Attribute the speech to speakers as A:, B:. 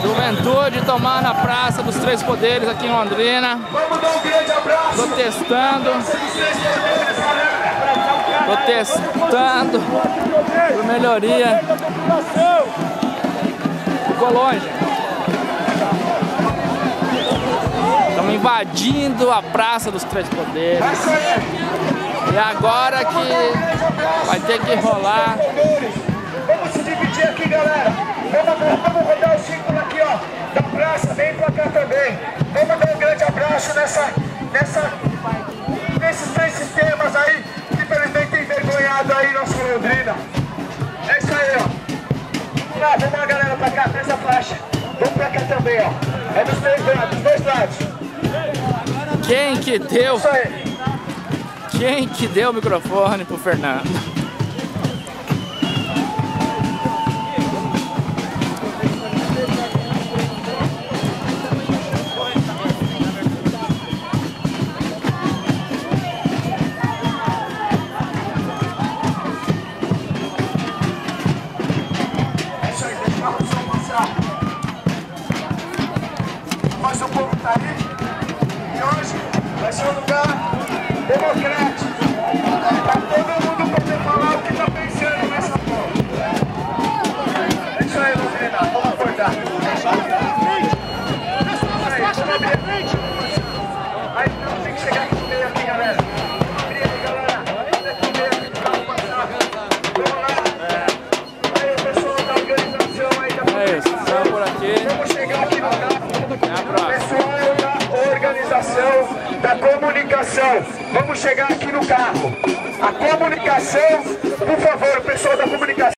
A: Juventude tomando a Praça dos Três Poderes aqui em Londrina.
B: Vamos dar um grande abraço.
A: Protestando por melhoria. Ficou longe. Estamos invadindo a Praça dos Três Poderes. E agora que vai ter que rolar.
B: Vamos se dividir aqui, galera. Vamos rodar o círculo aqui, ó, da praça, vem pra cá também. Vamos dar um grande abraço nesses três sistemas aí, que infelizmente tem envergonhado aí nossa Londrina. É isso aí, ó. Vamos lá, galera, pra cá, nessa faixa. Vamos pra cá também, ó. É dos dois lados.
A: Quem que deu?
B: Isso aí.
A: Quem que deu o microfone pro Fernando?
B: Mas o povo tá aí e hoje vai ser um lugar democrático para todo mundo poder falar o que tá pensando nessa porra. É isso aí, Londrina, vamos acordar. Aí não tem que chegar aqui no meio aqui, galera. Abrir aí, galera. Aqui no meio aqui do carro passar. Vamos lá. Aí o pessoal da organização aí da
A: É isso, estamos por aqui.
B: Vamos chegar aqui no carro.
A: Pessoal
B: da organização, da comunicação, vamos chegar aqui no carro. A comunicação, por favor, pessoal da comunicação.